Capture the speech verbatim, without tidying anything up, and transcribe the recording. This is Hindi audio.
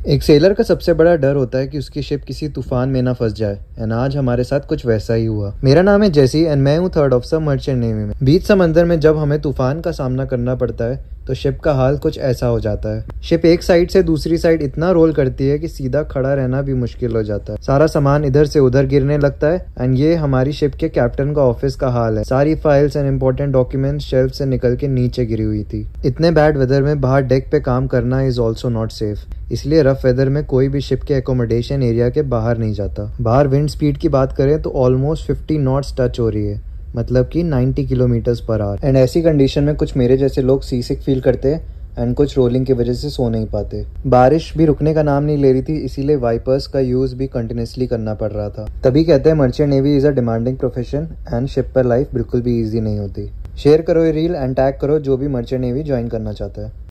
एक सेलर का सबसे बड़ा डर होता है कि उसकी शिप किसी तूफान में ना फंस जाए। एंड आज हमारे साथ कुछ वैसा ही हुआ। मेरा नाम है जेसी एंड मैं हूँ थर्ड ऑफिसर मर्चेंट नेवी में। बीच समंदर में जब हमें तूफान का सामना करना पड़ता है तो शिप का हाल कुछ ऐसा हो जाता है। शिप एक साइड से दूसरी साइड इतना रोल करती है कि सीधा खड़ा रहना भी मुश्किल हो जाता है। सारा सामान इधर से उधर गिरने लगता है। एंड ये हमारी शिप के कैप्टन का ऑफिस का हाल है। सारी files and important documents shelf से निकल के नीचे गिरी हुई थी। इतने बैड वेदर में बाहर डेक पे काम करना इज ऑल्सो नॉट सेफ, इसलिए रफ वेदर में कोई भी शिप के एकोमोडेशन एरिया के बाहर नहीं जाता। बाहर विंड स्पीड की बात करें तो ऑलमोस्ट फिफ्टी नॉट्स टच हो रही है, मतलब कि ninety kilometres per hour. And ऐसी कंडीशन में कुछ मेरे जैसे लोग सी सिक फील करते हैं एंड कुछ रोलिंग की वजह से सो नहीं पाते। बारिश भी रुकने का नाम नहीं ले रही थी, इसीलिए वाइपर्स का यूज भी कंटिन्यूसली करना पड़ रहा था। तभी कहते हैं merchant navy is a demanding profession and ship पर लाइफ बिल्कुल भी ईजी नहीं होती। शेयर करो ये रील एंड टैग करो जो भी मर्चेंट नेवी ज्वाइन करना चाहता है।